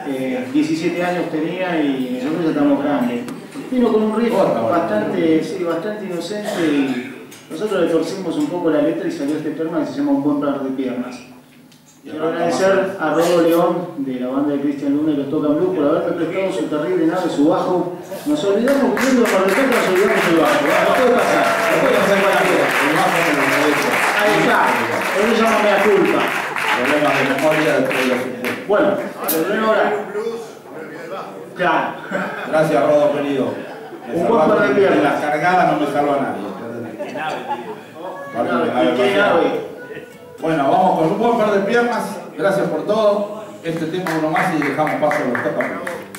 17 años tenía y nosotros ya estamos grandes. Vino con un riff bastante, sí, bastante inocente y nosotros le torcimos un poco la letra y salió este tema que se llama Un buen par de piernas. Quiero agradecer a Rodo León de la banda de Cristian Luna que toca blues por haberme prestado su terrible nave, su bajo. Nos olvidamos viendo Mar del Plata, nos olvidamos el bajo. No puede pasar, no puede pasar cualquiera. El bajo me lo merece. Ahí está, eso se llama mea culpa. Problemas de memoria después de los 50. Bueno, termino ahora. Claro. Gracias, Rodo, querido. Un buen par de piernas. Las cargadas no me salva a nadie. ¿Qué nave? Bueno, vamos con un buen par de piernas. Gracias por todo. Este tema uno más y dejamos paso a los tocapelos.